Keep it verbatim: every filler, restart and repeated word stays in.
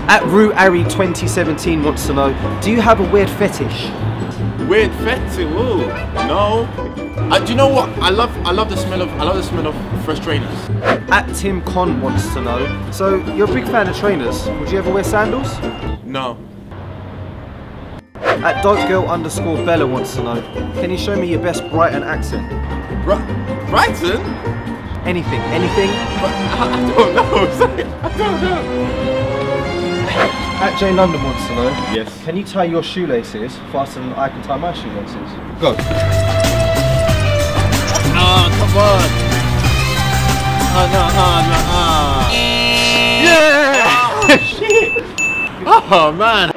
At Root Ari twenty seventeen wants to know, do you have a weird fetish? Weird fetish? Ooh, no. Uh, do you know what? I love I love the smell of I love the smell of fresh trainers. At Tim Con wants to know, so you're a big fan of trainers. Would you ever wear sandals? No. At Dope Girl underscore Bella wants to know, can you show me your best Brighton accent? Br Brighton? Anything, anything? I, I don't know. Sorry, I don't know. At Jane London wants to know, yes. Can you tie your shoelaces faster than I can tie my shoelaces? Go. Oh, come on. Oh, no, oh, no, oh. Yeah! Oh, shit! Oh, man.